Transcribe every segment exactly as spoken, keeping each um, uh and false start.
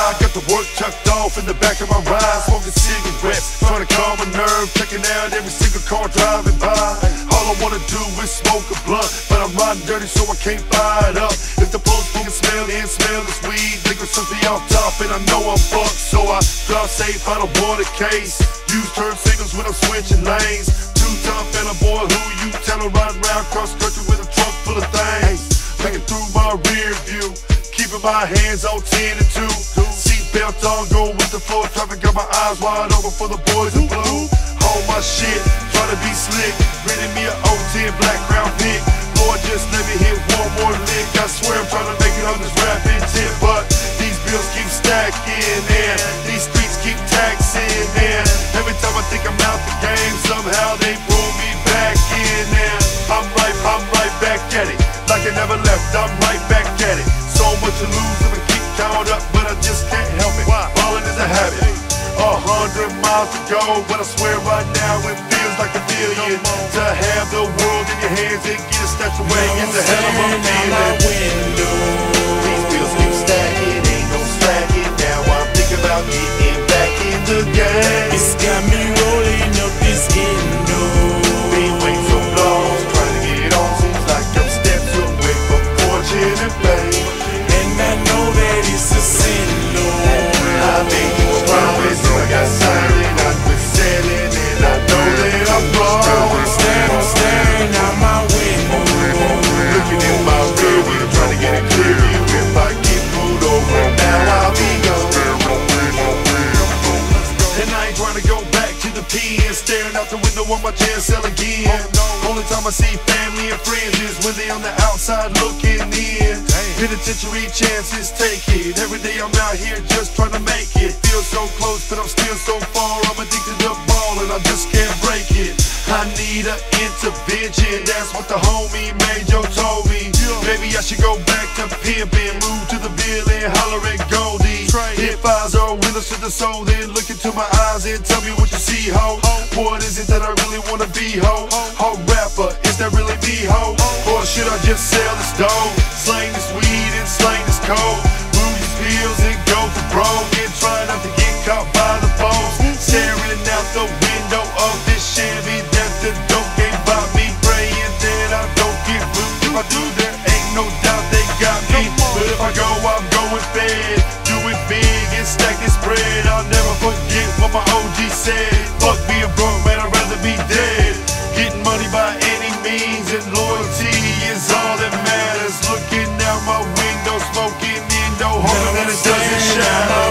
high, got the work tucked off in the back of my ride, smoking cigarettes, trying to calm my nerve, checking out every single car driving by. All I wanna do is smoke a blunt, but I'm riding dirty so I can't buy it up. If the police can smell and smell this weed, they gon' send me off top and I know I'm fucked. So I drive safe, I don't want a case. Use turn signals when I'm switching lanes. Two-time fella boy, who you tellin' riding around cross country with a trunk full of things. Looking through my rear view, keeping my hands on ten and two. Seatbelt on, go with the flow of traffic, got my eyes wide open for the boys in blue. Hold my shit, try to be slick, renting me a oh ten black Crown Vic. Lord, just let me hit one more lick. I swear I'm trying to make it on this rap intent, but these bills keep stacking and these streets keep taxing. And every time I think I'm out the game, somehow they pull me back in. And I'm right, I'm right back at it, like I never left. I'm right back at it. So much to lose if I keep caught up, but I just can't help it. Ballin' is a habit. A hundred miles to go, but I swear right now it feels like a million. To have the world in your hands and get it snatched away is a hell of a feeling. These bills keep stacking, ain't no slacking. Now I'm thinking about getting back in the game. It's got me rolling up this endo. Been waiting so long, trying to get on. Seems like I'm steps away from fortune and fame. And I know that it's a sin, Lord. I made you a promise, so I got silent, I quit selling, and I know that I'm wrong. I'm staring, I'm staring out my window, looking in my rear view, trying to get it clear view. If I get pulled over, now I'll be gone. And I ain't trying to go back to the pen, staring out the window on my jail cell again. Only time I see family and friends is when they on the outside looking in. Penitentiary chances, take it. Every day I'm out here just trying to make it. Feel so close, but I'm still so far. I'm addicted to ball and I just can't break it. I need an intervention, that's what the homie Major told me. Maybe I should go back to pimping, move to the bill and holler at Goldie. If eyes are windows to the soul, then look into my eyes and tell me what you see, ho. What is it that I really wanna be, ho? Ho rapper, is that really me, ho? Or should I just sell this dough? Slang this weed and slang this coke. Move these pills and go for broke. And try not to get caught by the folks. Staring out the window of this Chevy that the dope can't buy me. Praying that I don't get booked. If I do, there ain't no doubt they got me. But if I go, I'm going fed. Do it big and stack this bread. I'll never forget what my O G said. Fuck being broke, man, I'd rather be dead. Getting money by any means and loyalty is all that matters. Looking out my window, smoking indo, hoping that it doesn't shatter.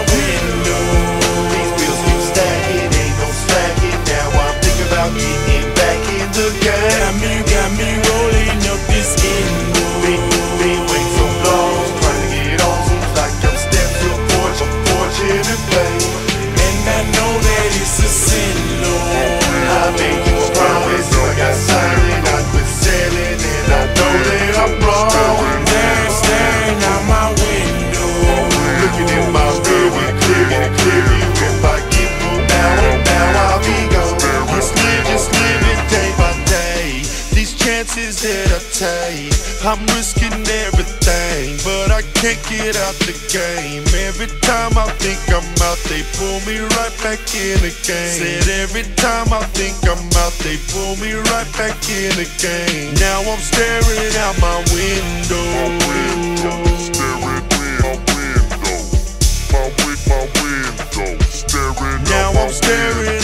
These bills keep stacking, ain't no slacking. Now I'm thinking about getting back in the game. Got me, got me rolling up this endo. Been, been waiting so long, trying to get on. Seems like I'm steps to fortune, fortune and fame. And I know that it's a sin, Lord. I made you a promise, so I got silent, I quit selling, and I know that I'm wrong. Staring, staring out my window, looking in my rear view, clear and clear view. If I get moved now, now I'll be gone. Just live, just live it day by day. These chances that I take, I'm risking everything, but I can't get out the game. Every time I think I'm out, they pull me right back in the game. Said every time I think I'm out, they pull me right back in the game. Now I'm staring out my window. My window, staring in my window. My, my window, staring out my window. Now I'm staring